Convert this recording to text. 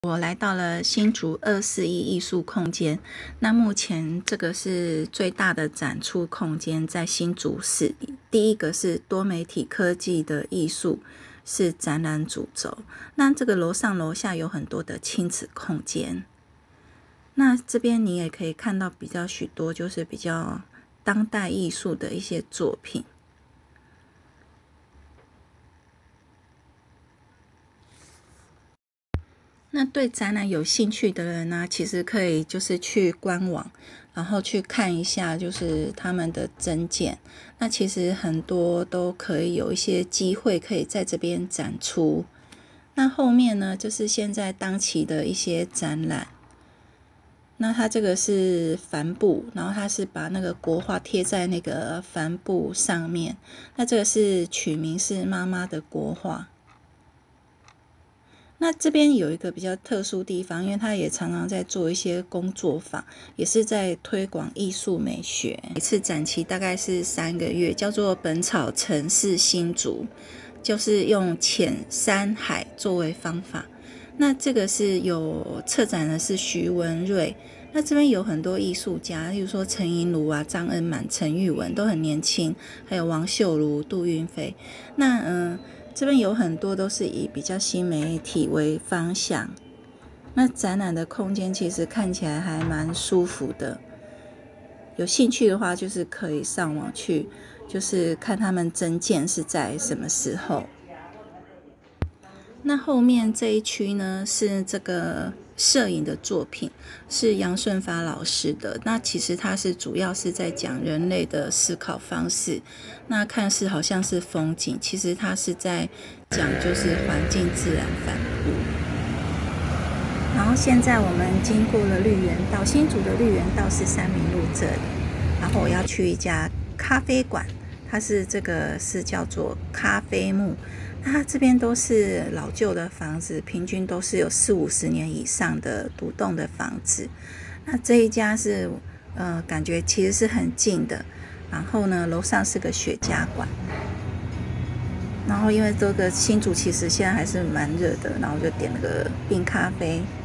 我来到了新竹241艺术空间，那目前这个是最大的展出空间，在新竹市。第一个是多媒体科技的艺术，是展览主轴。那这个楼上楼下有很多的亲子空间。那这边你也可以看到许多就是比较当代艺术的一些作品。那对展览有兴趣的人呢，其实可以就是去官网，然后去看一下就是他们的征件。那其实很多都可以有一些机会可以在这边展出。那后面呢，就是现在当期的一些展览。那它这个是帆布，然后它是把那个国画贴在那个帆布上面。那这个是取名是妈妈的国画。那这边有一个比较特殊地方，因为他也常常在做一些工作坊，也是在推广艺术美学。一次展期大概是3个月，叫做本草城市新竹，就是用浅山海作为方法。那这个是有策展的是徐文瑞，那这边有很多艺术家，例如说陈银如啊、张恩满、陈玉文都很年轻，还有王秀如、杜云飞。那这边有很多都是以比较新媒体为方向。那展览的空间其实看起来还蛮舒服的，有兴趣的话就是可以上网去，就是看他们征件是在什么时候。那后面这一区呢，是这个摄影的作品，是杨顺发老师的。那其实他是主要是在讲人类的思考方式。那看似好像是风景，其实他是在讲就是环境自然反复。然后现在我们经过了绿园道，新竹的绿园道是三民路这里。然后我要去一家咖啡馆，它是叫做咖啡木。那它这边都是老旧的房子，平均都是有40-50年以上的独栋的房子。那这一家是感觉其实是很近的。然后呢，楼上是个雪茄馆。然后因为这个新竹其实现在还是蛮热的，然后就点了个冰咖啡。